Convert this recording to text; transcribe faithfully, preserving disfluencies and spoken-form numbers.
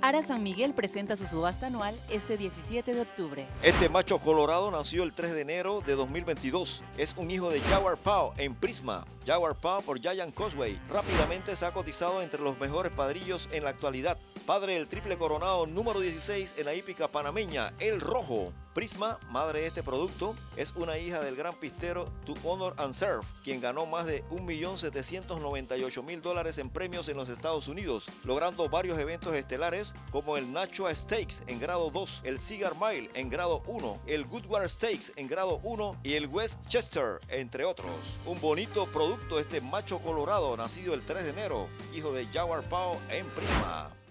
Ara San Miguel presenta su subasta anual este diecisiete de octubre. Este macho colorado nació el tres de enero de dos mil veintidós. Es un hijo de Jaguar Paw en Prisma. Jaguar Paw por Giant Causeway. Rápidamente se ha cotizado entre los mejores padrillos en la actualidad. Padre del triple coronado número dieciséis en la hípica panameña, El Rojo. Prisma, madre de este producto, es una hija del gran pistero To Honor and Serve, quien ganó más de un millón setecientos noventa y ocho mil dólares en premios en los Estados Unidos, logrando varios eventos estelares como el Nashua Stakes en grado dos, el Cigar Mile en grado uno, el Goodward Stakes en grado uno y el Westchester, entre otros. Un bonito producto este macho colorado nacido el tres de enero, hijo de Jaguar Paw en Prisma.